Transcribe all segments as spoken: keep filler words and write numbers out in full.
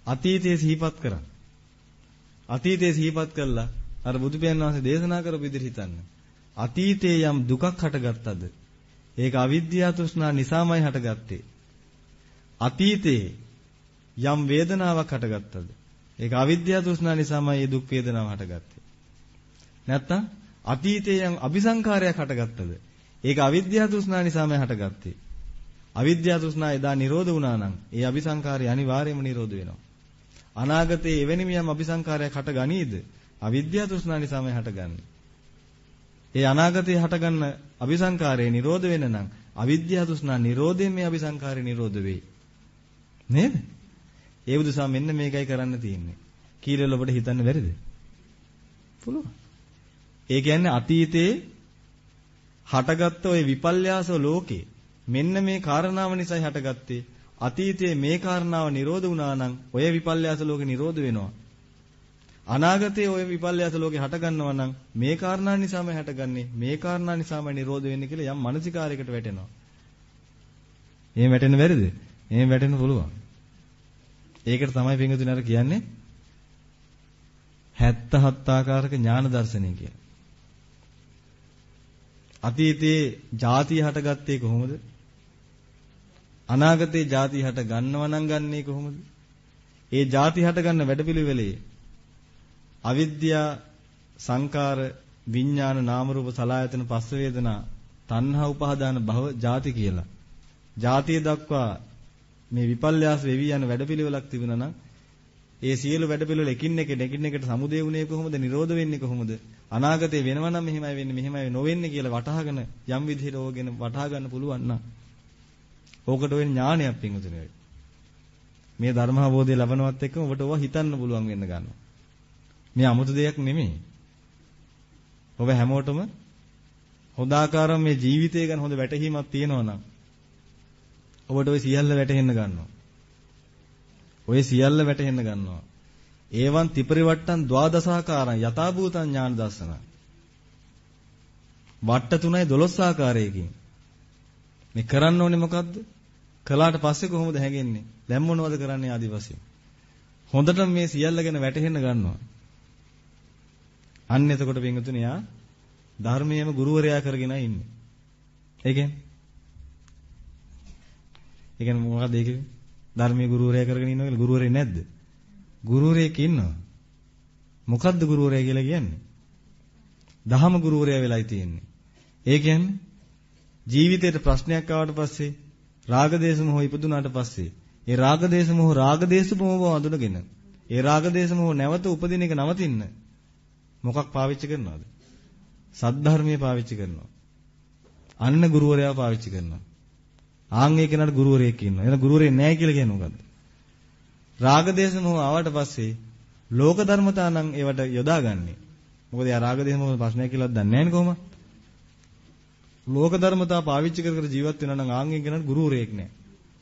අතීතයේ සිහිපත් කරන්න. අතීතයේ සිහිපත් කළා අර බුදු පියාණන් වහන්සේ දේශනා කරපු විදිහට හිතන්න. අතීතයේ යම් දුකක් හටගත්තද ඒක අවිද්‍යාව තෘෂ්ණා නිසාමයි හටගත්තේ. අතීතයේ යම් වේදනාවක් හටගත්තද ඒක අවිද්‍යාව තෘෂ්ණා නිසාමයි මේ දුක් වේදනාව හටගත්තේ. නැත්තම් අතීතයේ යම් අபிසංකාරයක් හටගත්තද ඒක අවිද්‍යාව තෘෂ්ණා නිසාමයි හටගත්තේ. අවිද්‍යාව තෘෂ්ණා එදා නිරෝධ වුණා නම් ඒ අபிසංකාරය අනිවාර්යයෙන්ම නිරෝධ වෙනවා. අනාගතයේ එවැනි මියම් අபிසංකාරයක් හටගනීද? අවිද්‍යාව තෘෂ්ණා නිසාමයි හටගන්නේ. ඒ අනාගතයේ හටගන්න අபிසංකාරය නිරෝධ වෙන නම් අවිද්‍යාව තෘෂ්ණා නිරෝධයෙන් මේ අபிසංකාරය නිරෝධ වෙයි. නේද? ඒ බුදුසා මෙන්න මේකයි කරන්න තියෙන්නේ. කීලෙල ඔබට හිතන්න බැරිද? පුළුවන්. ඒ කියන්නේ අතීතයේ හටගත්ත ওই විපල්යාස ලෝකේ මෙන්න මේ කාරණාව නිසායි හටගත්තේ. අතීතයේ මේ කාරණාව නිරෝධ වුණා නම් ඔය විපල්යාස ලෝකේ නිරෝධ වෙනවා. අනාගතයේ ඔය විපල්යාස ලෝකේ හටගන්නවා නම් මේ කාරණා නිසාමයි හටගන්නේ. මේ කාරණා නිසාමයි නිරෝධ වෙන්නේ කියලා යම් මානසිකාරයකට වැටෙනවා. එහෙම වැටෙන්න බැරිද? එහෙම වැටෙන්න පුළුවන්. ඒකට තමයි පින්වතුනි අර කියන්නේ හැත්තහත් ආකාරක ඥාන දර්ශනය කියලා. අතීතයේ ಜಾතිය හටගත්තේ කොහොමද? අනාගතයේ ಜಾතිය හට ගන්නව නම් ගන්නේ කොහොමද? ඒ ಜಾති හට ගන්න වැඩපිළිවෙලේ අවිද්‍යා සංකාර විඥාන නාම රූප සලආයතන පස්ස වේදනා තණ්හා උපාදාන භව ಜಾති කියලා. ಜಾතිය දක්වා මේ විපල්යාස වෙවි යන වැඩපිළිවෙලක් තිබුණා නම් ඒ සියලු වැඩපිළිවෙල එකින් එක එකින් එකට සමුදේ වුණේ කොහොමද? නිරෝධ වෙන්නේ කොහොමද? අනාගතේ වෙනවා නම් මෙහෙමයි වෙන්නේ මෙහෙමයි නොවෙන්නේ කියලා වටහාගෙන යම් විදිහට ඕගෙන වටහා ගන්න පුළුවන් නම් ඕකට වෙන ඥානයක් පිංගුතුනේ. මේ ධර්ම අවබෝධය ලැබනවත් එක්කම ඔබට ඕවා හිතන්න පුළුවන් වෙන්න ගන්නවා. මේ 아무තු දෙයක් නෙමෙයි. ඔබ හැමෝටම හොදාකාරව මේ ජීවිතය ගැන හොඳ වැටහීමක් තියෙනවා නම් ඔබට ওই සියල්ල වැටහෙන්න ගන්නවා. ඔය සියල්ල වැටහෙන්න ගන්නවා. ඒවන් ත්‍රිපරිවට්ටන් ද්වාදසාකාරං යථාභූතං ඥාන දර්ශන. වට්ට තුනයි දොළොස් ආකාරයකින්. මේ කරන්න ඕනේ මොකද්ද? කළාට පස්සේ කොහොමද හැගෙන්නේ? දැන් මොනවද කරන්නේ ආදි වශයෙන්. හොඳට මේ සියල්ල ගැන වැටහෙන්න ගන්නවා. අන්න එතකොට පින්වතුනි යා ධර්මයේම ගුරුවරයා කරගෙන ඉන්නේ. ඒ කියන්නේ ඒ කියන්නේ මොකක්ද ඒක? ධර්මයේ ගුරුවරයා කරගෙන ඉන්නවා කියලා ගුරුවරේ නැද්ද? ගුරුවරයෙක් ඉන්නවා. මොකද්ද ගුරුවරයා කියලා කියන්නේ? දහම ගුරුවරයා වෙලයි තියෙන්නේ. ඒ කියන්නේ ජීවිතේට ප්‍රශ්නයක් ආවට පස්සේ රාගදේශ මොහ ඉපදුනාට පස්සේ ඒ රාගදේශ මොහ රාගදේශ මොහව අඳුනගෙන ඒ රාගදේශ මොහ නැවත උපදින එක නවතින්න මොකක් පාවිච්චි කරනවද? සද්ධර්මයේ පාවිච්චි කරනවා. අන්න ගුරුවරයා පාවිච්චි කරනවා. ආන් ඒ කෙනාට ගුරුවරයෙක් ඉන්නවා. එන ගුරුවරයෙක් නැහැ කියලා කියන්නේ මොකද්ද? රාගදේශ මොහ ආවට පස්සේ ලෝක ධර්මතා නම් ඒවට යොදාගන්නේ. මොකද යා රාගදේශ මොහ ප්‍රශ්නයක් කියලාවත් දන්නේ නැහැ නේ කොහොමද? ලෝක ධර්මතා පාවිච්චි කර කර ජීවත් වෙනවා නම් ආන් ඒ කෙනාට ගුරුවරයෙක් නැහැ.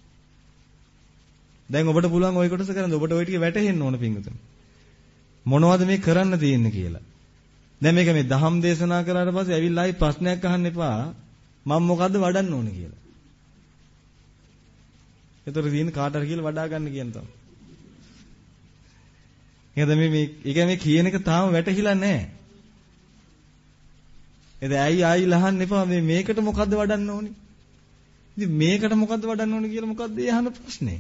දැන් ඔබට පුළුවන් ওই කොටස කරන්න. ඔබට ওই ටික වැටහෙන්න ඕන පිංගුතුනි. මොනවද මේ කරන්න තියෙන්නේ කියලා. දැන් මේක මේ දහම් දේශනා කරාට පස්සේ ඇවිල්ලා ආයි ප්‍රශ්නයක් අහන්න එපා. මම මොකද්ද වඩන්න ඕනේ කියලා. ඒතර දින කාට හරි කියලා වඩා ගන්න කියන තමයි. එහෙනම් මේ මේ ඒ මේ කියන එක තාම වැටහිලා නැහැ. එද ඇයි ආයි ලහන්න එපා මේ මේකට මොකද්ද වඩන්න ඕනේ? ඉතින් මේකට මොකද්ද වඩන්න ඕනේ කියලා මොකද්ද ඒ අහන ප්‍රශ්නේ?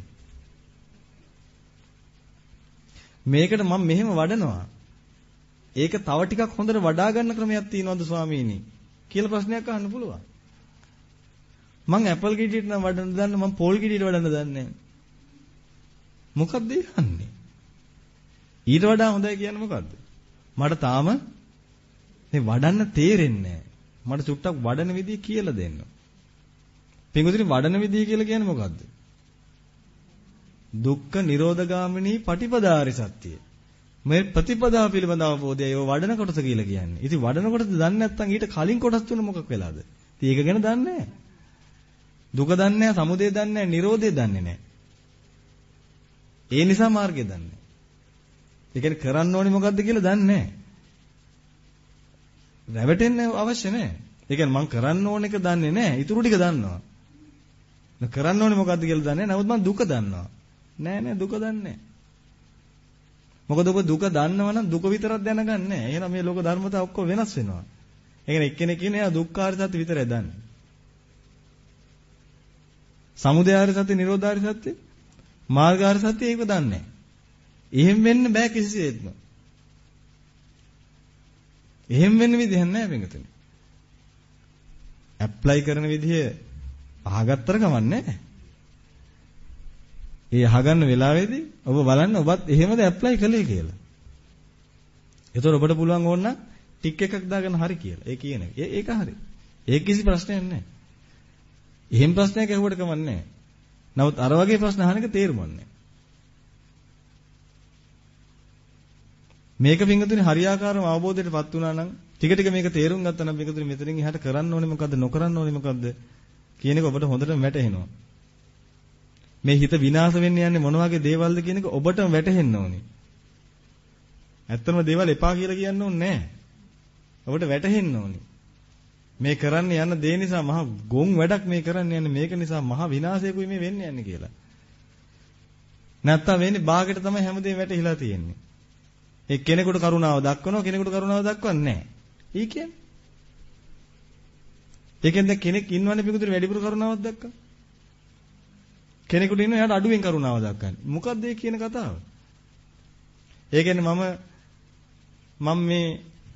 මේකට මම මෙහෙම වඩනවා. ඒක තව ටිකක් හොඳට වඩා ගන්න ක්‍රමයක් තියෙනවද ස්වාමීනි කියලා ප්‍රශ්නයක් අහන්න පුළුවන්. මං ඇපල් ගෙඩියට නම් වඩන්න දන්නේ මං පොල් ගෙඩියට වඩන්න දන්නේ නැහැ. මොකද්ද යන්නේ? ඊට වඩා හොඳයි කියන්නේ මොකද්ද? මට තාම මේ වඩන්න තේරෙන්නේ නැහැ. මට චුට්ටක් වඩන විදිය කියලා දෙන්න. පින්වතුනි වඩන විදිය කියලා කියන්නේ මොකද්ද? දුක්ඛ නිරෝධගාමිනී පටිපදාරි සත්‍යය. මේ ප්‍රතිපදාව පිළිබඳ අවබෝධය ඒව වඩන කොටස කියලා කියන්නේ. ඉතින් වඩන කොටස දන්නේ නැත්නම් ඊට කලින් කොටස් තුන මොකක් වෙලාද? ඉතින් ඒක ගැන දන්නේ නැහැ. දුක දන්නේ නැහැ, සමුදය දන්නේ නැහැ, නිරෝධය දන්නේ නැහැ. ඒ නිසා මාර්ගය දන්නේ නැහැ. ඒ කියන්නේ කරන්න ඕනේ මොකද්ද කියලා දන්නේ නැහැ. රැවටෙන්න අවශ්‍ය නැහැ. ඒ කියන්නේ මම කරන්න ඕන එක දන්නේ නැහැ. ඊටු ටික දන්නවා. මම කරන්න ඕනේ මොකද්ද කියලා දන්නේ නැහැ. නමුත් මම දුක දන්නවා. නෑ නෑ දුක දන්නේ නැහැ. මොකද ඔබ දුක දන්නවනම් දුක විතරක් දැනගන්නේ නැහැ. එහෙනම් මේ ලෝක ධර්මතා ඔක්කොම වෙනස් වෙනවා. ඒ කියන්නේ එක්කෙනෙක් කියන්නේ එයා දුක්ඛාර සත්‍ය විතරයි දන්නේ. සමුදයාර සත්‍ය, නිරෝධාර සත්‍ය, මාර්ගාර සත්‍ය ඒක දන්නේ නැහැ. එහෙම වෙන්න බෑ කිසිසේත්ම. එහෙම වෙන්න විදිහක් නැහැ පිටුතුනි. ඇප්ලයි කරන විදිහ අහගත්තර කමන්නේ නැහැ. ඒ අහගන්න වෙලාවේදී ඔබ බලන්න ඔබත් එහෙමද ඇප්ලයි කළේ කියලා. එතකොට ඔබට පුළුවන් ඕන නම් ටික් එකක් දාගෙන හරි කියලා. ඒ කියන එක. ඒක හරි. ඒක කිසි ප්‍රශ්නයක් නැහැ. එහෙම ප්‍රශ්නයක් ඇහුවට කමන්නේ නැහැ. නමුත් අර වගේ ප්‍රශ්න අහන එක තේරුමක් නැහැ. මේක පින්ගතුනි හරියාකාරව අවබෝධයටපත් වුණා නම් ටික ටික මේක තේරුම් ගත්තා නම් පින්ගතුනි මෙතනින් එහාට කරන්න ඕනේ මොකද්ද නොකරන්න ඕනේ මොකද්ද කියන එක ඔබට හොඳටම වැටහෙනවා. මේ හිත විනාශ වෙන්න යන්නේ මොන වගේ දේවල්ද කියන එක ඔබටම වැටහෙන්න ඕනේ. ඇත්තම දේවල් එපා කියලා කියන්න ඕනේ නැහැ. ඔබට වැටහෙන්න ඕනේ. මේ කරන්න යන දේ නිසා මහා ගොන් වැඩක් මේ කරන්න යන්නේ මේක නිසා මහා විනාශයකුයි මේ වෙන්න යන්නේ කියලා. නැත්තම් වෙන්නේ බාගෙට තමයි හැමදේම වැටහිලා තියෙන්නේ. ඒ කෙනෙකුට කරුණාව දක්වනවා කෙනෙකුට කරුණාව දක්වන්නේ නැහැ. ඊ කියන්නේ. ඒකෙන් දැන් කෙනෙක් ඉන්නවනේ පිටුදුර වැඩිපුර කරුණාවක් දක්වන. කෙනෙකුට ඉන්න එයාට අඩුවෙන් කරුණාව දක්වන්නේ. මොකද්ද ඒ කියන කතාව? ඒ කියන්නේ මම මම මේ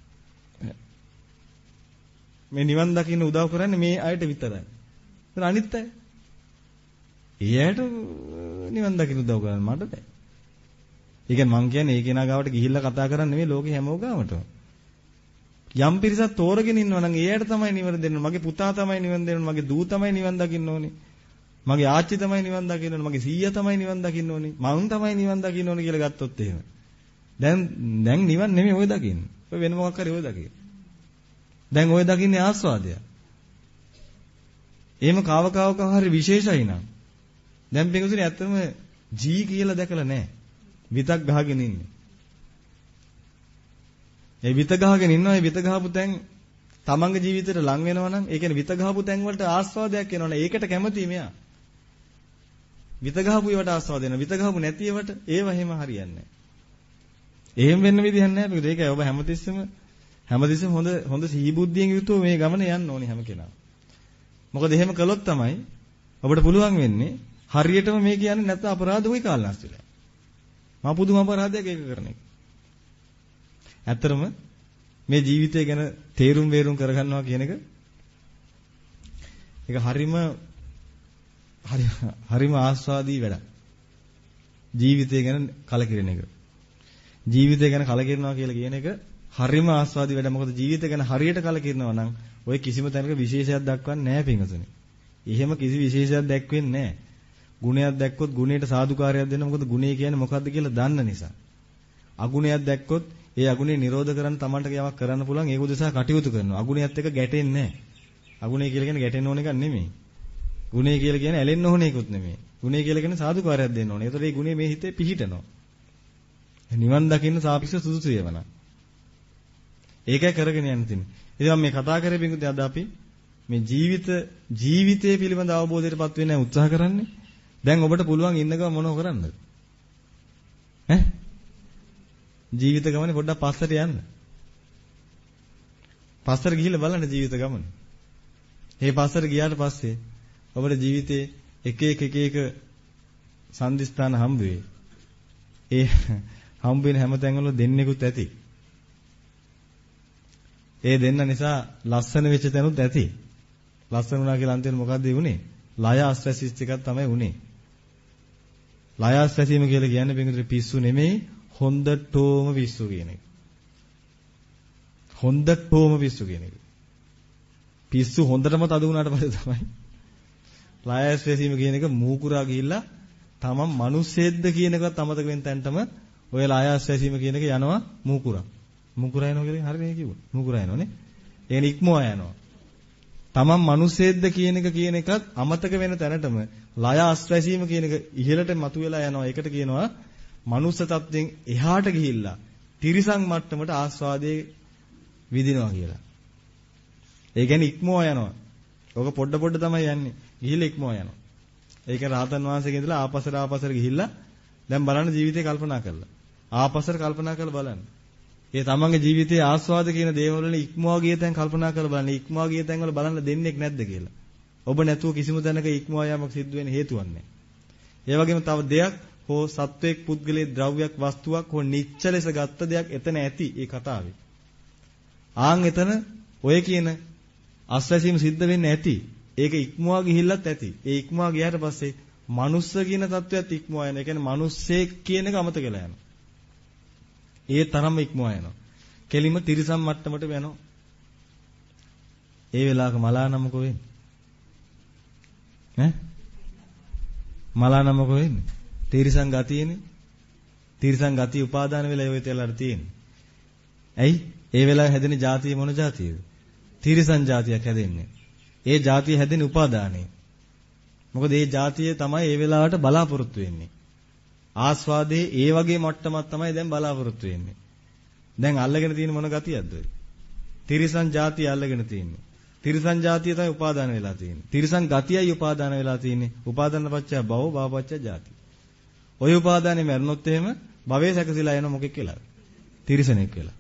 මේ නිවන් දකින්න උදව් කරන්නේ මේ අයට විතරයි. ඒතර අනිත් අය. ඒ අයට නිවන් දකින්න උදව් කරන්න මට බෑ. ඒ කියන්නේ මං කියන්නේ ඒ කෙනා ගාවට ගිහිල්ලා කතා කරන්නේ නෙමෙයි ලෝකේ හැමෝම ගාවටම. යම් පිරිසක් තෝරගෙන ඉන්නවා නම් එයාට තමයි නිවන දෙන්න ඕනේ. මගේ පුතා තමයි නිවන දෙන්න ඕනේ. මගේ දූ තමයි නිවන් දකින්න ඕනේ. මගේ ආච්චි තමයි නිවන් දකින්න ඕනේ. මගේ සීයා තමයි නිවන් දකින්න ඕනේ. මං තමයි නිවන් දකින්න ඕනේ කියලා ගත්තොත් එහෙම. දැන් දැන් නිවන් නෙමෙයි ඔය දකින්නේ. ඔය වෙන මොකක් හරි ඔය දකින්නේ. දැන් ඔය දකින්නේ ආස්වාදය. එහෙම කාව කාව කාව හරි විශේෂයි නම්. දැන් පිටුතුනේ ඇත්තම ජී කියලා දැකලා නැහැ. විතක් ගහගෙන ඉන්නේ. ඒ විත ගහගෙන ඉන්නවා. ඒ විත ගහපු තැන් තමන්ගේ ජීවිතේට ලං වෙනවා නම් ඒ කියන්නේ විත ගහපු තැන් වලට ආස්වාදයක් එනවනේ. ඒකට කැමතියි මෙයා. විත ගහපු ඒවට ආස්වාද වෙනවා. විත ගහපු නැති ඒවට ඒව එහෙම හරියන්නේ නැහැ. එහෙම වෙන්න විදිහක් නැහැ. මොකද ඒකයි ඔබ හැමතිස්සෙම හැමතිස්සෙම හොඳ හොඳ සිහි බුද්ධියෙන් යුතුව මේ ගමන යන්න ඕනේ හැම කෙනාම. මොකද එහෙම කළොත් තමයි ඔබට පුළුවන් වෙන්නේ හරියටම මේ කියන්නේ නැත්නම් අපරාධ වෙයි කාලනාස් වෙලා. මා පුදුම අපරාධයක් ඒක කරන එක. ඇත්තරම මේ ජීවිතය ගැන තේරුම් වේරුම් කරගන්නවා කියන එක ඒක හරිම හරිම ආස්වාදී වැඩක්. ජීවිතය ගැන කලකිරෙන එක. ජීවිතය ගැන කලකිරනවා කියලා කියන එක හරිම ආස්වාදී වැඩක්. මොකද ජීවිතය ගැන හරියට කලකිරනවා නම් ඔය කිසිම තැනක විශේෂයක් දක්වන්නේ නැහැ පින්වතුනි. එහෙම කිසි විශේෂයක් දැක්වෙන්නේ නැහැ. ගුණයක් දැක්කොත් ගුණයට සාදුකාරයක් දෙන්න. මොකද ගුණය කියන්නේ මොකද්ද කියලා දන්න නිසා. අගුණයක් දැක්කොත් ඒ අගුණේ නිරෝධ කරන්න තමන්ට යමක් කරන්න පුළුවන් ඒක උදෙසා කටයුතු කරනවා. අගුණයත් එක්ක ගැටෙන්නේ නැහැ. අගුණය කියලා කියන්නේ ගැටෙන්න ඕන එකක් නෙමෙයි. ගුණය කියලා කියන්නේ ඇලෙන්න ඕන එකකුත් නෙමෙයි. ගුණය කියලා කියන්නේ සාදුකාරයක් දෙන්න ඕනේ. ඒතකොට මේ ගුණය මේ හිතේ පිහිටනවා. නිවන් දකින්න සාපේක්ෂ සුදුසු වේවනා. ඒකයි කරගෙන යන්න තියෙන්නේ. ඉතින් මම මේ කතා කරේ බින්දුත් අද අපි මේ ජීවිත ජීවිතය පිළිබඳ අවබෝධයටපත් වෙන්න උත්සාහ කරන්නේ. දැන් ඔබට පුළුවන් ඉන්නකම මොනව කරන්නද? ඈ? ජීවිත ගමනේ පොඩ්ඩක් පස්සට යන්න. පස්සට ගිහිල්ලා බලන්න ජීවිත ගමන. මේ පස්සට ගියාට පස්සේ ඔබට ජීවිතේ එක එක එක එක සම්දිස්ථාන හම්බ වෙයි. ඒ හම්බ වෙන හැම තැන්වල දෙන්නෙකුත් ඇති. ඒ දෙන්න නිසා ලස්සන වෙච්ච තැනුත් ඇති. ලස්සන වුණා කියලා අන්තිමට මොකද්ද වුනේ? ලය ආස්වාසිච්ච එකක් තමයි වුනේ. ලය ආස්වාසීම කියලා කියන්නේ බින්දුවේ පිස්සු නෙමෙයි හොඳටම පිස්සු කියන එක. හොඳටම පිස්සු කියන එක. පිස්සු හොඳටම තද වුණාට පස්සේ තමයි ලය ආස්වාසීම කියන එක මූකුරා ගිහිල්ලා තමන් මිනිස්සෙද්ද කියන එකවත් අමතක වෙන තැනටම ඔය ලය ආස්වාසීම කියන එක යනවා මූකුරා. මූකුරා යනවා කියන්නේ හරිනේ කිව්වොත්. මූකුරා යනෝනේ. ඒ නික්මවා යනවා. තමන් මිනිස්සෙද්ද කියන එක කියන එකත් අමතක වෙන තැනටම ලය ආස්වාසීම කියන එක ඉහළට මතුවලා යනවා. ඒකට කියනවා මනුස්ස තත්ත්වෙන් එහාට ගිහිල්ලා තිරිසන් මට්ටමට ආස්වාදයේ විඳිනවා කියලා. ඒ කියන්නේ ඉක්මවා යනවා. ඔක පොඩ පොඩ තමයි යන්නේ. ගිහිල්ලා ඉක්මවා යනවා. ඒක රහතන් වහන්සේගෙන් ඉඳලා ආපස්සට ආපස්සට ගිහිල්ලා දැන් බලන්න ජීවිතේ කල්පනා කරලා. ආපස්සට කල්පනා කරලා බලන්න. ඒ තමන්ගේ ජීවිතයේ ආස්වාද කියන දේවල් වලින් ඉක්මවා ගිය තැන් කල්පනා කරලා බලන්න. ඉක්මවා ගිය තැන් වල බලන්න දෙන්නේ නැද්ද කියලා. ඔබ නැතුව කිසිම තැනක ඉක්මවා යාමක් සිද්ධ වෙන්න හේතුවක් නැහැ. ඒ වගේම තව දෙයක් හෝ සත්වයක් පුද්ගලයේ ද්‍රව්‍යයක් වස්තුවක් හෝ නිච්ච ලෙස ගත්ත දෙයක් එතන ඇති ඒ කතාවේ. ආන් එතන ඔය කියන අස්වැසීම සිද්ධ වෙන්න ඇති. ඒක ඉක්මවා ගිහිල්ලත් ඇති. ඒ ඉක්මවා ගියාට පස්සේ මනුස්ස කියන තත්වයක් ඉක්මවා යනවා. ඒ කියන්නේ මිනිස්සෙක් කියන එක අමතක වෙලා යනවා. ඒ තරම්ම ඉක්මවා යනවා. කෙලිම තිරිසන් මට්ටමට යනවා. ඒ වෙලාවක මලා නම් මොකෝ වෙන්නේ? ඈ? මලා නම් මොකෝ වෙන්නේ? තිරිසන් ගතියනේ. තිරිසන් ගතිය උපාදාන වෙලා ඒ වෙලාවට තියෙන්නේ. ඇයි? ඒ වෙලාවේ හැදෙන જાතිය මොන જાතියද? තිරිසන් જાතියක් හැදෙන්නේ. ඒ જાතිය හැදෙන උපාදානයේ. මොකද ඒ જાතිය තමයි ඒ වෙලාවට බලාපොරොත්තු වෙන්නේ. ආස්වාදයේ ඒ වගේ මට්ටමක් තමයි දැන් බලාපොරොත්තු වෙන්නේ. දැන් අල්ලගෙන තියෙන මොන ගතියක්ද ඔය? තිරිසන් જાතිය අල්ලගෙන තියෙන්නේ. තිරිසන් જાතිය තමයි උපාදාන වෙලා තියෙන්නේ. තිරිසන් ගතියයි උපාදාන වෙලා තියෙන්නේ. උපාදාන පත්‍ය භව භව පත්‍ය જાති. ඔය උපාදානේ මරනොත් එහෙම භවයේ සැකසීලා යන මොකෙක් කියලා? තිරිසනෙක් වෙලා.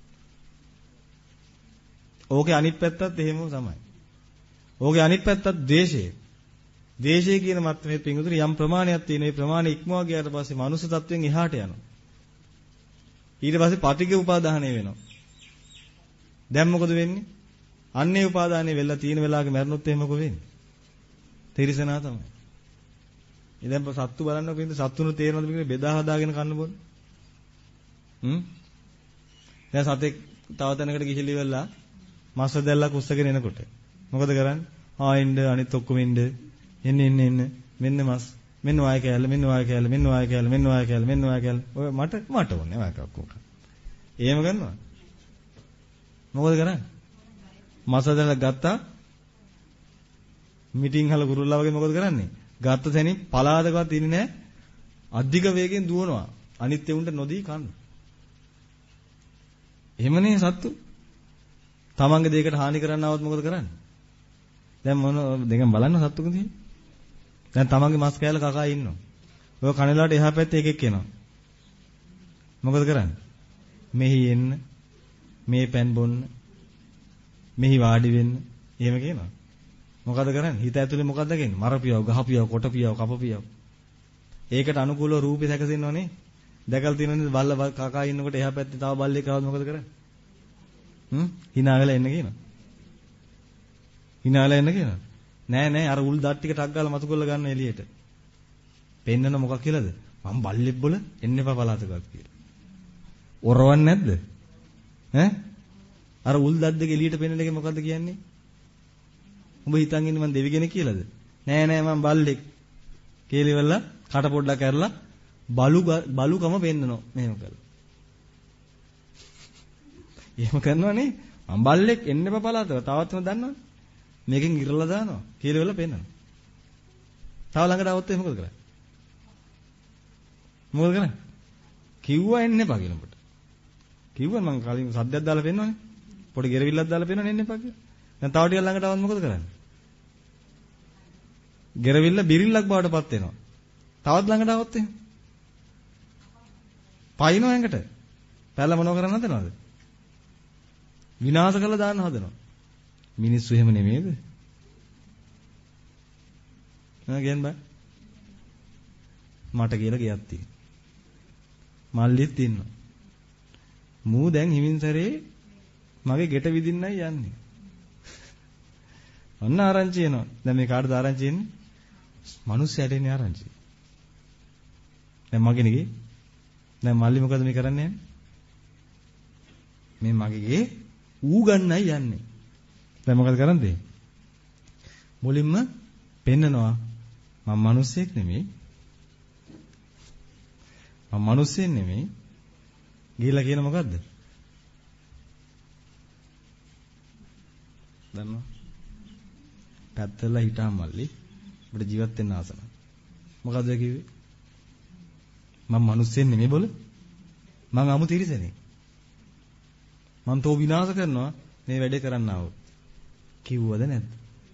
ඕකේ අනිත් පැත්තත් එහෙමම තමයි. ඕකේ අනිත් පැත්තත් ද්වේෂය. ද්වේෂය කියන මට්ටමේ පිංගුතුනි යම් ප්‍රමාණයක් තියෙන. ඒ ප්‍රමාණය ඉක්මවා ගියාට පස්සේ මනුස්ස තත්වයෙන් එහාට යනවා. ඊට පස්සේ පටිඝ උපාදානය වෙනවා. දැන් මොකද වෙන්නේ? අන්නේ උපාදානය වෙලා තියෙන වෙලාවක මැරුණොත් එහෙම මොකද වෙන්නේ? තිරිසනා තමයි. ඉතින් සත්තු බලන්න පින්ද සත්තුන තේරෙනවද පින්ද බෙදා හදාගෙන කන්න බොන? හ්ම්? දැන් සතෙක් තව තැනකට ගිහිලි වෙලා මස් දැල්ලක් උස්සගෙන එනකොට මොකද කරන්නේ? ආ එන්න අනිත් ඔක්කොම එන්න එන්න එන්න එන්න මෙන්න මස් මෙන්න වාය කෑල්ල මෙන්න වාය කෑල්ල මෙන්න වාය කෑල්ල මෙන්න වාය කෑල්ල මෙන්න වාය කෑල්ල ඔය මට මට ඕනේ වාය කක්කෝ. එහෙම කරනවා. මොකද කරන්නේ? මස් දැල්ලක් ගත්තා මිටින් හල කුරුල්ලා වගේ මොකද කරන්නේ? ගත්ත තැනින් පලාදකවත් ඉන්නේ නැහැ. අධික වේගෙන් දුවනවා. අනිත් උන්ට නොදී කන්න. එහෙමනේ සත්තු. තමන්ගේ දෙයකට හානි කරන්න આવත් මොකද කරන්නේ? දැන් මොන දෙකෙන් බලන්න සත්තුක තියෙන්නේ. දැන් තමන්ගේ මස් කෑල්ල කකා ඉන්නවා. ඔය කණේලාට එහා පැත්තේ එකෙක් එනවා. මොකද කරන්නේ? මෙහි එන්න, මේ පෑන් බොන්න, මෙහි වාඩි වෙන්න. එහෙම කියනවා. මොකද කරන්නේ? හිත ඇතුලේ මොකද්ද කියන්නේ? මරපියව, ගහපියව, කොටපියව, කපපියව. ඒකට අනුකූලව රූපේ සැකසෙන්නවනේ. දැකලා තියෙනවනේ බල්ල කකා ඉන්නකොට එහා පැත්තේ තව බල්ලෙක් ආවොත් මොකද කරන්නේ? හ්ම්? hina වෙලා එන්න කියනවා. hina වෙලා එන්න කියනවා. නෑ නෑ අර උල් දත් ටික ටක් ගාලා මතු කරලා ගන්න එළියට. පෙන්නන මොකක් කියලාද? මම බල්ලෙක් බොල එන්න එපා පලාතකවත් කියලා. ඔරවන්නේ නැද්ද? ඈ? අර උල් දත් දෙක එළියට පෙන්නන එක මොකද්ද කියන්නේ? උඹ හිතන් ඉන්නේ මං දෙවි කෙනෙක් කියලාද? නෑ නෑ මං බල්ලෙක්. කේලිවල කට පොඩ්ඩක් ඇරලා බලු බලුකම පෙන්නනවා මෙහෙම කරලා. එහෙම කරනවනේ. මං බල්ලෙක් එන්න එපා පලාතව. තවත්ම දන්නවනේ. මේකෙන් ඉරලා දානවා. කේලිවල පෙන්නනවා. තව ළඟට આવොත් එහෙම මොකද කරන්නේ? මොකද කරන්නේ? කිව්වා එන්න එපා කියලා උඹට. කිව්වා මං කලින් සද්දයක් දාලා පෙන්නවනේ. පොඩි ගෙරවිල්ලක් දාලා පෙන්නවනේ එන්න එපා කියලා. දැන් තව ටිකක් ළඟට આવොත් මොකද කරන්නේ? ගෙරවිල්ල බිරිල්ලක් බවට පත් වෙනවා. තවත් ළඟට આવොත් එහෙම. පයින්ව ඇඟට. පැල මොනව කරන්න හදනවද? විනාශ කරලා දාන්න හදනවා. මිනිස්සු එහෙම නෙමෙයිද? නෑ කියන්න බෑ. මට කියලා ගියක් තියෙනවා. මල්ලිත් ඉන්නවා. මූ දැන් හිමින්සරේ මගේ ගෙට විදින්නයි යන්නේ. ඔන්න ආරංචි එනවා. දැන් මේ කාටද ආරංචි එන්නේ? මිනිස්සුන්ට එන්නේ ආරංචි. දැන් මගේනේ ගියේ. දැන් මල්ලි මොකද මේ කරන්නේ? මේ මගේගේ ඌ ගන්නයි යන්නේ. දැන් මොකද කරන්නේ? මුලින්ම පෙන්නනවා මම මිනිස්සෙක් නෙමෙයි. මම මිනිස්සෙක් නෙමෙයි. ගිහිලා කියන මොකද්ද? දන්නව? පැත්තලා හිටා මල්ලි. අපිට ජීවත් වෙන්න ආස නැහැ. මොකද්ද කිව්වේ? මම මිනිස්සෙක් නෙමෙයි බොල. මං අමු තිරිසනේ. මං තෝ විනාශ කරනවා මේ වැඩේ කරන්න ආවොත්. කිව්වද නැද්ද?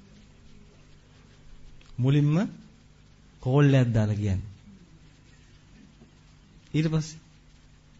මුලින්ම කෝල් එකක් දාලා කියන්නේ. ඊට පස්සේ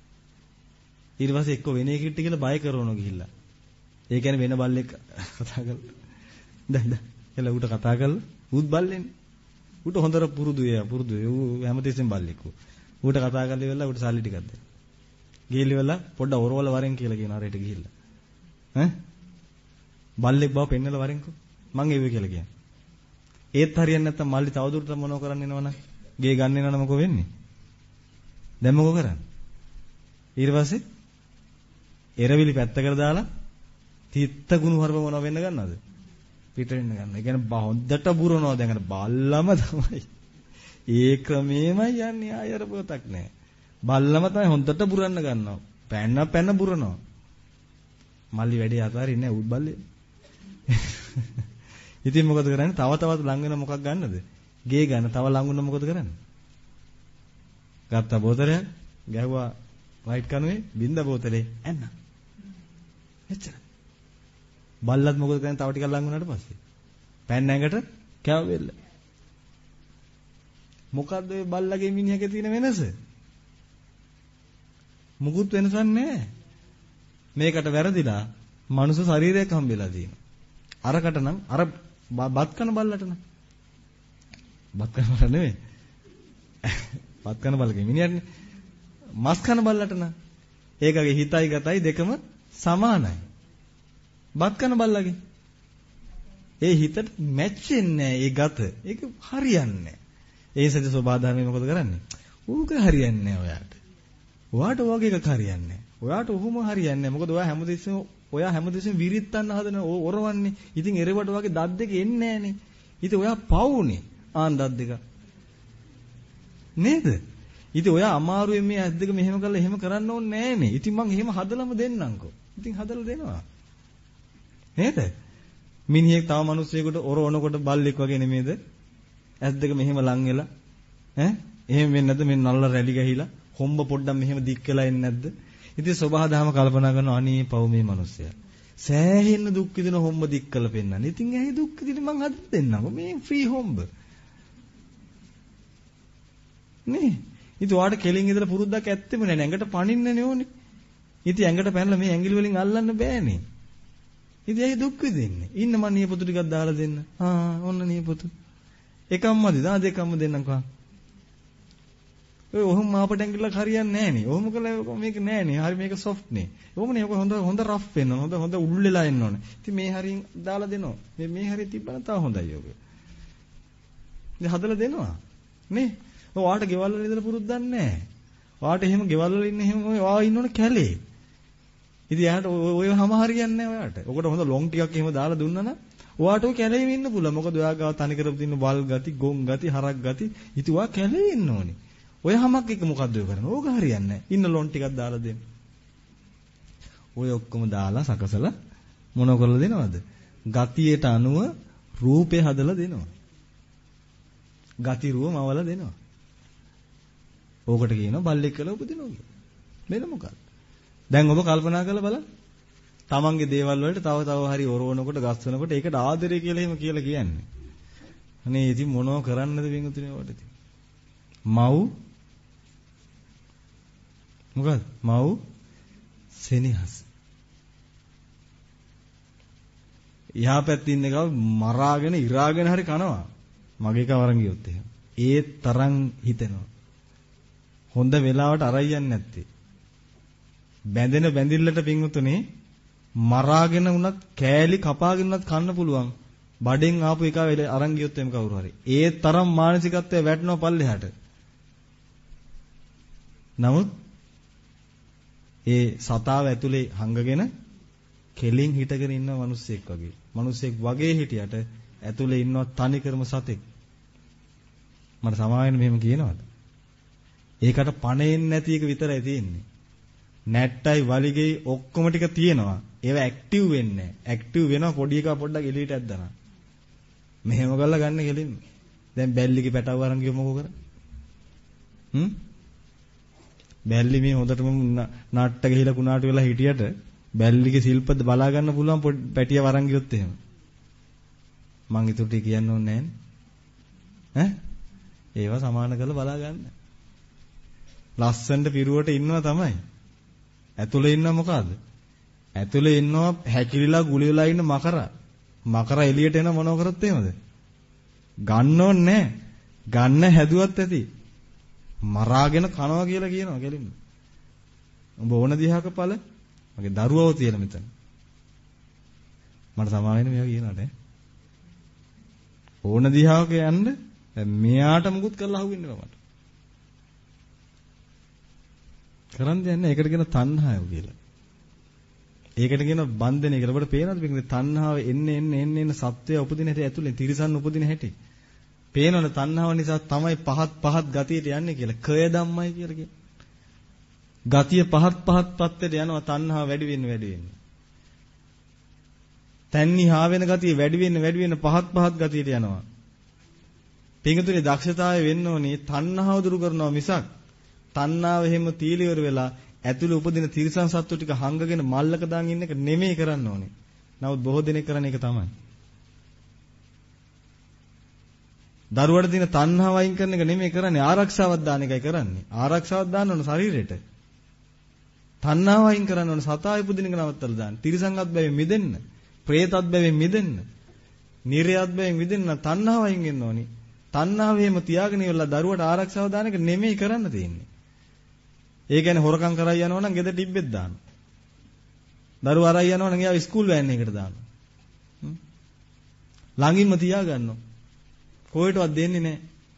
ඊට පස්සේ එක්ක වෙන එකකට කියලා බය කරනවා ගිහිල්ලා. ඒ කියන්නේ වෙන බල්ලෙක් කතා කරලා. දැන් දැන් එළ ඌට කතා කරලා ඌත් බල්ලෙන්නේ. ඌට හොඳට පුරුදු එයා පුරුදු. ඌ හැමතිස්සෙම බල්ලෙක් ඌ. ඌට කතා කරලා ඉවරලා ඌට සල්ලි ටිකක් දෙන්න. ගිහිල්ලා ඉවරලා පොඩ්ඩ ඔරවල වරෙන් කියලා කියනවා අරයට ගිහිල්ලා. ඈ බල්ලෙක් බව පෙන්නලා වරෙන්කෝ. මං ඒව කියලා කියන්නේ. ඒත් හරියන්නේ නැත්තම් මල්ලි තවදුරටත් මොනව කරන්න එනවනම් ගේ ගන්න එනවනම් මොකෝ වෙන්නේ? දැන් මොකෝ කරන්නේ? ඊට පස්සේ එරවිලි පැත්තකට දාලා තිත්ත ගුණ හරප මොනව වෙන්න ගන්නවද? පිට වෙන්න ගන්නවා. ඒ කියන්නේ හොඳට බුරනවා දැන් අර බල්ලම තමයි. ඒ ක්‍රමෙමයි යන්නේ ආයර පොතක් නෑ. බල්ලම තමයි හොඳට බුරන්න ගන්නවා. පැන්න පැන්න බුරනවා. මල්ලි වැඩි අතාරින්නේ නෑ උත් බල්ලේ. ඉතින් මොකද කරන්නේ? තව තවත් ලඟ වෙන මොකක් ගන්නද? ගේ ගන්න. තව ලඟ වුණා මොකද කරන්නේ? ගත්ත බෝතලයක් ගැහුවා වයිට් කනුවේ බින්ද බෝතලේ ඇන්න. එච්චර. බල්ලත් මොකද කරන්නේ? තව ටිකක් ලඟ වුණාට පස්සේ. පෑන් ඇඟට කැවෙල්ල. මොකද්ද ඔය බල්ලගේ මිනිහගේ තියෙන වෙනස? මුකුත් වෙනසක් නැහැ. මේකට වැරදිලා මනුස්ස ශරීරයක් හම්බෙලා තියෙනවා. අරකට නම් අර බත් කන බල්ලට නම් බත් කන බල්ල නෙවෙයි. බත් කන බල්ලගේ මිනිහන්නේ මස් කන බල්ලට නම් ඒකගේ හිතයි ගතයි දෙකම සමානයි. බත් කන බල්ලගේ ඒ හිතට මැච් වෙන්නේ නැහැ. ඒ ගත ඒක හරියන්නේ නැහැ. ඒ සත්‍ය ස්වභාවධර්මයේ මොකද කරන්නේ? ඌක හරියන්නේ නැහැ ඔයාට. ඔයාට වගේ එකක් හරියන්නේ නැහැ. ඔයාට ඔහොම හරියන්නේ නැහැ. මොකද ඔයා හැමදෙස්සෙම ඔයා හැමදෙස්සෙම විරිත්තන්න හදන ඔරවන්නේ. ඉතින් එරවට වගේ දත් දෙක එන්නේ නැහනේ. ඉතින් ඔයා පවුනේ ආන් දත් දෙක. නේද? ඉතින් ඔයා අමාරුවෙන් මේ ඇස් දෙක මෙහෙම කරලා එහෙම කරන්න ඕනේ නැහනේ. ඉතින් මං එහෙම හදලම දෙන්නම්කෝ. ඉතින් හදලා දෙනවා. නේද? මිනිහෙක් තව මිනිස්සෙකුට ඔරවනකොට බල්ලෙක් වගේ නෙමෙයිද? ඇස් දෙක මෙහෙම ලං වෙලා ඈ එහෙම වෙන්නේ නැද්ද? මේ නල්ල රැලි ගහිලා හොම්බ පොඩ්ඩක් මෙහෙම දික් වෙලා එන්නේ නැද්ද? ඉතින් සබහාදහම කල්පනා කරනවා අනේ පව් මේ මිනිස්සයා. සෑහෙන්න දුක් විඳින හොම්බ දික් කරලා පෙන්නන්නේ. ඉතින් ඇයි දුක් විඳින්නේ මං හද දෙන්නම්කෝ. මේ ෆ්‍රී හොම්බ. නේ? ඉතින් ඔයාට කෙලින් ඉඳලා පුරුද්දක් ඇත්තෙම නෑ. ඇඟට පනින්නනේ ඕනේ. ඉතින් ඇඟට පැනලා මේ ඇඟිලි වලින් අල්ලන්න බෑනේ. ඉතින් ඇයි දුක් විඳින්නේ? ඉන්න මම නියපොතු ටිකක් දාලා දෙන්න. ආ ඔන්න නියපොතු. එකම්මද? දා දෙකම්ම දෙන්නම්කෝ. ඔය ඔහොම මාපට ඇඟිල්ලක් හරියන්නේ නෑනේ. ඔහොම කළා මේක නෑනේ. හරි මේක සොෆ්ට් නේ. ඔහොමනේ. ඔක හොඳ හොඳ රෆ් වෙන්න ඕන. හොඳ හොඳ උල්ලෙලා එන්න ඕන. ඉතින් මේ හරියෙන් දාලා දෙනවා. මේ මේ හරිය තිබ්බනම් තව හොඳයි ඔක. ඉතින් හදලා දෙනවා. නේ? ඔයාට ගෙවල් වල ඉඳලා පුරුද්දක් නැහැ. ඔයාට එහෙම ගෙවල් වල ඉන්න එහෙම ඔයා ඉන්නෝනේ කැලේ. ඉතින් එයාට ඔය හැම හරියන්නේ නැහැ ඔයාට. ඔකට හොඳ ලොන් ටිකක් එහෙම දාලා දුන්නා නම් ඔයාට ඔය කැලේම ඉන්න පුළුවන්. මොකද ඔයා ගාව තනි කරපු තියෙන වල් ගති, ගොන් ගති, හරක් ගති. ඉතින් ඔයා කැලේ ඉන්න ඕනේ. ඔය හැමක් එක මොකද්ද ඔය කරන්නේ? ඕක හරියන්නේ නැහැ. ඉන්න ලොන් ටිකක් දාලා දෙන්න. ඔය ඔක්කොම දාලා සකසලා මොනව කරලා දෙනවද? ගතියට අනුව රූපේ හදලා දෙනවා. ගති රූප මවලා දෙනවා. ඕකට කියනවා බල්ලෙක් කියලා උපදිනවා කියලා. මෙන්න මොකක්ද? දැන් ඔබ කල්පනා කරලා බලන්න. තමන්ගේ දේවල් වලට තව තව හරි ඔරවනකොට ගස්සනකොට ඒකට ආදරය කියලා එහෙම කියලා කියන්නේ. අනේ ඉතින් මොනව කරන්නද වින්තුනේ වට ඉතින්. මව් මොකද? මව් සෙනෙහස. එහා පැත්තේ ඉන්න එක මරාගෙන ඉරාගෙන හරි කනවා. මගේ කවරන් ගියොත් එහෙම. ඒ තරම් හිතෙනවා. හොඳ වෙලාවට අරයි යන්නේ නැත්තේ. බැඳෙන බැඳිල්ලට පිංගුතුනේ මරාගෙන උනත් කෑලි කපාගෙන උනත් කන්න පුළුවන්. බඩෙන් ආපු එක වෙල අරන් ගියොත් එම් කවුරු හරි. ඒ තරම් මානසිකත්වය වැටෙනවා පල්ලෙහාට. නමුත් ඒ සතාව ඇතුලේ හංගගෙන කෙලින් හිටගෙන ඉන්න මිනිස්සෙක් වගේ. මිනිස්සෙක් වගේ හිටියට ඇතුලේ ඉන්නව තනිකරම සතෙක්. මට සමාවෙන්න මෙහෙම කියනවාද? ඒකට පණෙන්නේ නැති එක විතරයි තියෙන්නේ. නැට්ටයි වලිගෙයි ඔක්කොම ටික තියෙනවා. ඒවා ඇක්ටිව් වෙන්නේ නැහැ. ඇක්ටිව් වෙනවා පොඩි එකා පොඩ්ඩක් එළියට ඇද්දනා. මෙහෙම කරලා ගන්න කෙලින්ම. දැන් බැල්ලිගේ පැටව අරන් ගිය මොකෝ කරන්නේ? හ්ම්? බැල්ලි මේ හොඳටම නාට්ට ගිහිලා කුණාටු වෙලා හිටියට බැල්ලිගේ ශිල්පද බලා ගන්න පුළුවන් පැටිය වරන් ගියොත් එහෙම. මං ඊටුටි කියන්න ඕනේ නැහැ ඈ. ඒවා සමාන කරලා බලා ගන්න. ලස්සනට පිරුවට ඉන්නවා තමයි. ඇතුලේ ඉන්න මොකද්ද? ඇතුලේ ඉන්නවා හැකිලිලා ගුලි වෙලා ඉන්න මකරා. මකරා එළියට එන මොනව කරත් එහෙමද? ගන්න ඕනේ නැහැ. ගන්න හැදුවත් ඇති. මරාගෙන කනවා කියලා කියනවා කෙලින්ම. උඹ ඕන දිහාක ඵල මගේ දරුවව තියෙන මෙතන. මට සමා වෙන මෙයා කියනවාට ඕන දිහාක යන්න මෙයාට මුකුත් කරලා අහුවෙන්නේ නැහැ මට. කරන් දෙන්නේ ඒකට කියන තණ්හාව කියලා. ඒකට කියන බන්ධනය කියලා. ඔබට පේනවද මේකේ තණ්හාව එන්නේ එන්නේ එන්නේ එන්නේ සත්‍යය උපදින හැටි ඇතුලේ තිරසන් උපදින හැටි. පේනවනේ තණ්හාව නිසා තමයි පහත් පහත් ගතියට යන්නේ කියලා. කය ධම්මයි කියලා කියන්නේ. ගතිය පහත් පහත් පත්තට යනවා තණ්හාව වැඩි වෙන්න වැඩි වෙන්න. තන්නේ හා වෙන ගතිය වැඩි වෙන්න වැඩි වෙන්න පහත් පහත් ගතියට යනවා. පිඟුතුනේ දක්ෂතාවය වෙන්න ඕනේ තණ්හාව දුරු කරනවා මිසක් තණ්හාව හැම තීලිවර වෙලා ඇතුළේ උපදින තිරසන් සත්තු ටික හංගගෙන මල්ලක දාන් ඉන්න එක නෙමෙයි කරන්න ඕනේ. නමුත් බොහෝ දෙනෙක් කරන එක තමයි. දරුවට දින තණ්හාව අයින් කරන එක නෙමෙයි කරන්නේ ආරක්ෂාවක් දාන එකයි කරන්නේ. ආරක්ෂාවක් දාන්න ඕන ශරීරෙට. තණ්හාව අයින් කරන්න ඕන සතා ඉපදින එක නවත්තලා දාන්න. තිරසංගත් බැවින් මිදෙන්න. ප්‍රේතත් බැවින් මිදෙන්න. නිර්යත් බැවින් මිදෙන්න තණ්හාව අයින් වෙන්න ඕනි. තණ්හාව එහෙම තියාගෙන ඉවරලා දරුවට ආරක්ෂාව දාන එක නෙමෙයි කරන්න තියෙන්නේ. ඒ කියන්නේ හොරකම් කරා යනවා නම් ගෙදර ටිබ්බෙත් දාන්න. දරුවා අරයි යනවා නම් එයා ස්කූල් වෑන් එකකට දාන්න. ළඟින්ම තියා ගන්නවා. කොහෙටවත් දෙන්නේ නැහැ.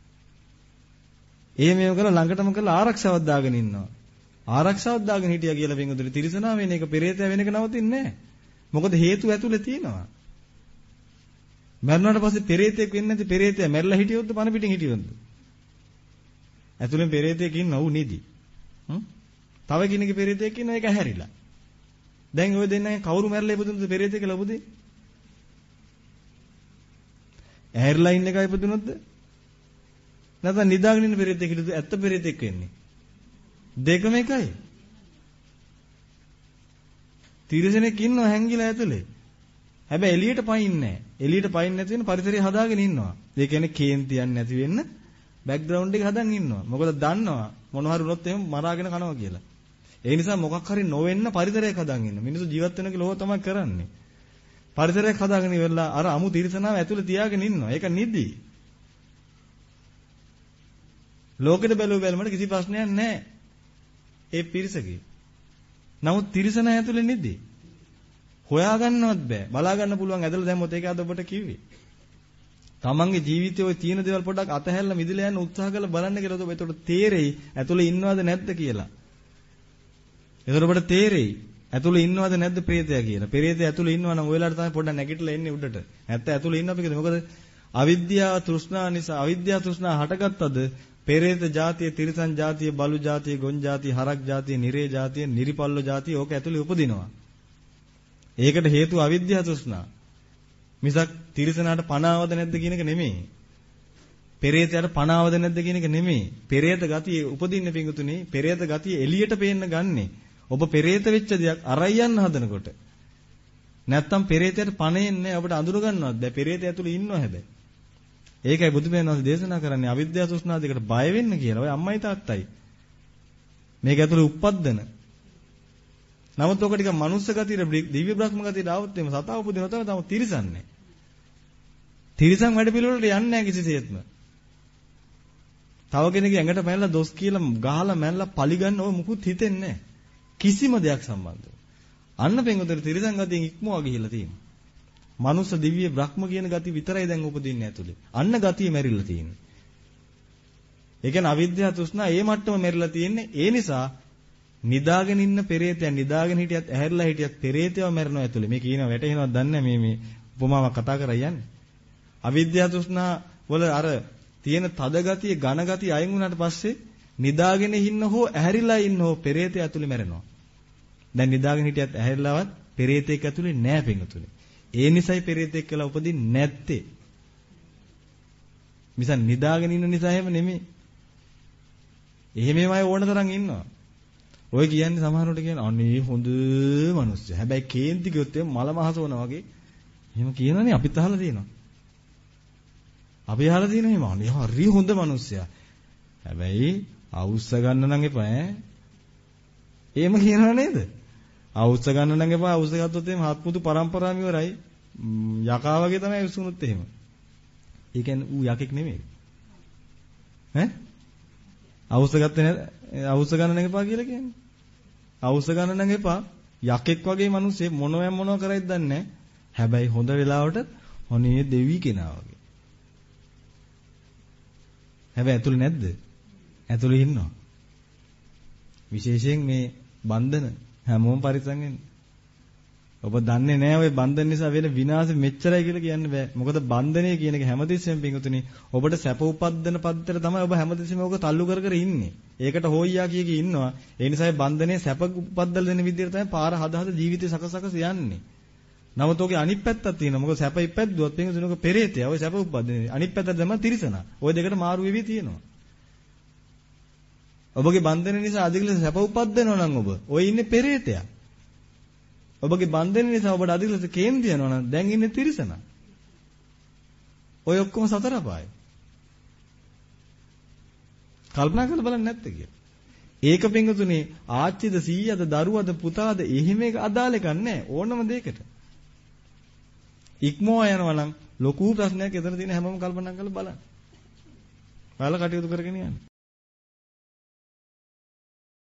එහෙම මේව කරලා ළඟටම කරලා ආරක්ෂාවක් දාගෙන ඉන්නවා. ආරක්ෂාවක් දාගෙන හිටියා කියලා පින්වතුනි තිරසනා වෙන එක පෙරේතය වෙන එක නවතින්නේ නැහැ. මොකද හේතු ඇතුලේ තියෙනවා. මරණයට පස්සේ පෙරේතෙක් වෙන්නේ නැති පෙරේතයා මැරිලා හිටියොත්ද පණ පිටින් හිටියොත්ද? ඇතුලෙන් පෙරේතෙක් ඉන්නව නිදි. හ්ම්? තව කෙනෙක්ගේ පෙරේතෙක් ඉන්නවා ඒක ඇහැරිලා. දැන් ඔය දෙන්නගෙන් කවුරු මැරිලා ඉපදුනද පෙරේතෙක් කියලා උපදින්නේ? ඇහැරිලා ඉන්න එකයි ඉපදුනොත්ද? නැත්නම් නිදාගෙන ඉන්න පෙරේතෙක් හිටියොත් ඇත්ත පෙරේතෙක් වෙන්නේ. දෙකම එකයි. තිරසනෙක් ඉන්නවා හැංගිලා ඇතුලේ. හැබැයි එළියට පයින්නේ නැහැ. එළියට පයින් නැති වෙන පරිසරය හදාගෙන ඉන්නවා. ඒ කියන්නේ කේන්තියක් නැති වෙන්න බෑග්ග්‍රවුන්ඩ් එක හදන් ඉන්නවා. මොකද දන්නවා මොන හරි වුණොත් එහෙම මරාගෙන කනවා කියලා. ඒ නිසා මොකක් හරි නොවෙන්න පරිසරයක් හදන් ඉන්න. මිනිස්සු ජීවත් වෙන කියලා ඕක තමයි කරන්නේ. පරිසරයක් හදාගෙන ඉවරලා අර අමු තිරසනාව ඇතුලේ තියාගෙන ඉන්නවා. ඒක නිදි. ලෝකෙට බැලුව බැලමට කිසි ප්‍රශ්නයක් නැහැ. ඒ පිරිසකේ. නමුත් තිරසන ඇතුලේ නිදි. හොයාගන්නවත් බෑ. බලා ගන්න පුළුවන් ඇදලා දැම්මොත් ඒක අද ඔබට කිව්වේ. තමන්ගේ ජීවිතයේ ওই තියෙන දේවල් පොඩ්ඩක් අතහැරලා මිදලා යන්න උත්සාහ කරලා බලන්න කියලා ඔබ එතකොට තේරෙයි ඇතුලේ ඉන්නවද නැද්ද කියලා. එතකොට ඔබට තේරෙයි ඇතුලේ ඉන්නවද නැද්ද ප්‍රේතයා කියලා. ප්‍රේතයා ඇතුලේ ඉන්නවා නම් ඔයලාට තමයි පොඩ්ඩක් නැගිටලා එන්නේ උඩට. නැත්නම් ඇතුලේ ඉන්න අපි කියද මොකද අවිද්‍යාව තෘෂ්ණා නිසා අවිද්‍යාව තෘෂ්ණා හටගත්තද පෙරේත ජාතිය, තිරිසන් ජාතිය, බලු ජාතිය, ගොන් ජාතිය, හරක් ජාතිය, නිරේ ජාතිය, නිරිපල්ල ජාතිය ඕක ඇතුලේ උපදිනවා. ඒකට හේතුව අවිද්‍යාව තෘෂ්ණා. මිසක් තිරිසනාට පණාවද නැද්ද කියන එක නෙමෙයි. පෙරේතයාට පණාවද නැද්ද කියන එක නෙමෙයි. පෙරේත ගතිය උපදින්න පිඟුතුනේ, පෙරේත ගතිය එළියට පේන්න ගන්නෙ. ඔබ පෙරේත වෙච්ච දෙයක් අරයි යන්න හදනකොට. නැත්තම් පෙරේතයාට පණෙන්නේ ඔබට අඳුර ගන්නවත් බැ. පෙරේතය ඇතුලේ ඉන්නවා හැබැයි. ඒකයි බුදුමහාන් වහන්සේ දේශනා කරන්නේ අවිද්‍යාව තෘෂ්ණා දෙකට බය වෙන්න කියලා. ඔය අම්මයි තාත්තයි. මේක ඇතුලේ උප්පද්දන. නමුත් ඔක ටික මනුස්ස ගතියට දිව්‍ය බ්‍රහ්ම ගතියට ආවොත් එimhe සතාව උපදිනවා තමයි තම තිරිසන්නේ. තිරිසන් වැඩ පිළිවෙලට යන්නේ නැහැ කිසිසේත්ම. තව කෙනෙක්ගේ ඇඟට මැල්ලා දොස් කියලා ගහලා මැල්ලා පලි ගන්න ඔය මුකුත් හිතෙන්නේ නැහැ. කිසිම දෙයක් සම්බන්ධව. අන්න පෙන්වතර තිරිසන් ගතියෙන් ඉක්මවා ගිහිල්ලා තියෙනවා. මනුස්ස දිව්‍ය බ්‍රහ්ම කියන ගති විතරයි දැන් උපදින්නේ ඇතුලේ. අන්න ගතිය මැරිලා තියෙන්නේ. ඒ කියන්නේ අවිද්‍යාව තෘෂ්ණා ඒ මට්ටම මැරිලා තියෙන්නේ. ඒ නිසා නිදාගෙන ඉන්න පෙරේතයා නිදාගෙන හිටියත් ඇහැරලා හිටියත් පෙරේතයව මැරෙනවා ඇතුලේ. මේ කියනවා වැටෙනවද දන්නේ මේ මේ උපමාවක් කතා කරා යන්නේ. අවිද්‍යාව තෘෂ්ණා වල අර තියෙන තද ගතිය, ඝන ගතිය අයින් වුණාට පස්සේ නිදාගෙන ඉන්න හෝ ඇහැරිලා ඉන්න හෝ පෙරේතය ඇතුලේ මැරෙනවා. දැන් නිදාගෙන හිටියත් ඇහැරිලාවත් පෙරේතෙක් ඇතුලේ නෑ පිටුතුනේ. ඒ නිසයි පෙරේතෙක් කියලා උපදින්නේ නැත්තේ. මිසන් නිදාගෙන ඉන්න නිසා එහෙම නෙමෙයි. එහෙමම අය ඕන තරම් ඉන්නවා. ඔය කියන්නේ සමහරවට කියන අනේ හොඳ මිනිස්සු. හැබැයි කේන්ති කිව්වොත් එහෙම මල මහසෝනා වගේ. එහෙම කියනනේ අපිත් අහලා තියෙනවා. අපි අහලා තියෙනවා එහෙම අනේ හරි හොඳ මිනිස්සයා. හැබැයි අවුස්ස ගන්න නම් එපා ඈ. එහෙම කියනව නේද? අවුස්ස ගන්න නම් එපා. අවුස්ස ගත්තොත් එහෙම හත්මුතු පරම්පරාවම ඉවරයි. යකා වගේ තමයි විසුණුත් එහෙම. ඒ කියන්නේ ඌ යකෙක් නෙමෙයි. ඈ? අවුස්ස ගත්තේ නැද? අවුස්ස ගන්න නම් එපා කියලා කියන්නේ. අවුස්ස ගන්න නම් එපා. යකෙක් වගේ මිනිස්සේ මොනවම් මොනව කරයිද දන්නේ නැහැ. හැබැයි හොඳ වෙලාවට හොනේ දෙවි කෙනා වගේ. හැබැයි ඇතුළේ නැද්ද? ඇතුළේ ඉන්නවා. විශේෂයෙන් මේ බන්ධන හැමෝම පරිස්සම් වෙන්න. ඔබ දන්නේ නැහැ ওই බන්ධන නිසා වෙන විනාශෙ මෙච්චරයි කියලා කියන්න බෑ. මොකද බන්ධනය කියන එක හැමතිස්සෙම පිඟුතුනි ඔබට සැප උපද්දන පද්දට තමයි ඔබ හැමතිස්සෙම ඔක තල්ලු කර කර ඉන්නේ. ඒකට හොයියා කිය කී ඉන්නවා. ඒ නිසා මේ බන්ධනය සැප උපද්දලා දෙන විදිහට තමයි පාර හද හද ජීවිතේ සකසකස යන්නේ. නමුත් ඔගේ අනිත් පැත්තක් තියෙනවා. මොකද සැප ඉපැද්දුවත් පිඟුතුනි ඔක පෙරේතය. ඔය සැප උපද්දන්නේ. අනිත් පැත්තට තමයි තිරිසනා. ඔය දෙකට මාරු වෙවි තියෙනවා. ඔබගේ බන්ධන නිසා අධික ලෙස සැප උපද්දනවා නම් ඔබ ඔය ඉන්නේ පෙරේතයා. ඔබගේ බන්ධන නිසා ඔබට අධික ලෙස කේන්ති යනවා නම් දැන් ඉන්නේ තිරිසනා. ඔය ඔක්කොම සතර අපායයි. කල්පනා කරලා බලන්න නැත්තේ කියලා. ඒක පින්වතුනි ආච්චිද සීයාද දරුවද පුතාද එහෙම එක අදාළ එකක් නැහැ ඕනම දෙයකට. ඉක්මවා යනවා නම් ලොකු ප්‍රශ්නයක් එතන තියෙන හැමෝම කල්පනා කරලා බලන්න. බලලා කටයුතු කරගෙන යන්න.